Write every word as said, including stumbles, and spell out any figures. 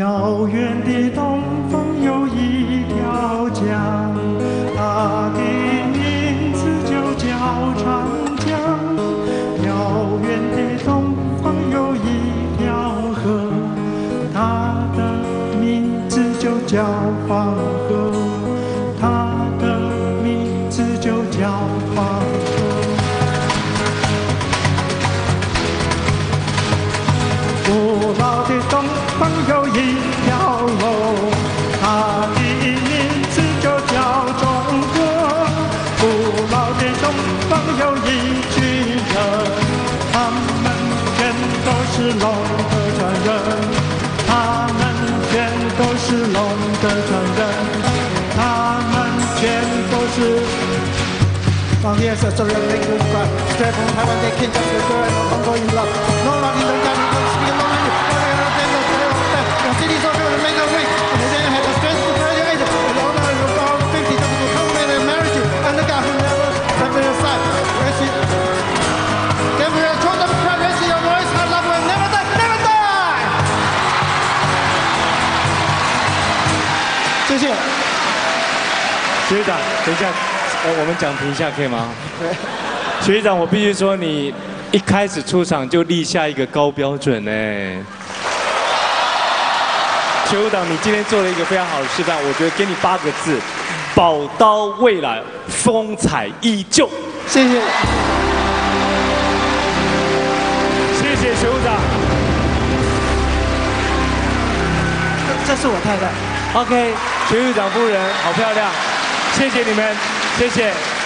遥远的东方有一条江，它的名字就叫长江。遥远的东方有一条河，它的名字就叫黄河，它的名字就叫黄河。古老的东方有一条龙，它的名字就叫中国。古老的东方有一群人，他们全都是龙的传人，他们全都是龙的传人，他们全都是。From the essence of your language, but straight from Taiwan, they came just the girl and Congo in love. No one in the garden will speak no language. The cities of the make a way. And the then had the strength to tell your age. The owner of the all fifty just to come in and marry you. And the guy who never left your side. Then we are told them to raise your voice. Our love will never die, never die. 谢谢。 学长，等一下。呃，我们讲评一下可以吗？对，学长，我必须说，你一开始出场就立下一个高标准呢。学务长，你今天做了一个非常好的示范，我觉得给你八个字：宝刀未来，风采依旧。 谢谢， 谢谢学务长。 这是我太太。 OK， 学务长夫人好漂亮，谢谢你们。谢谢。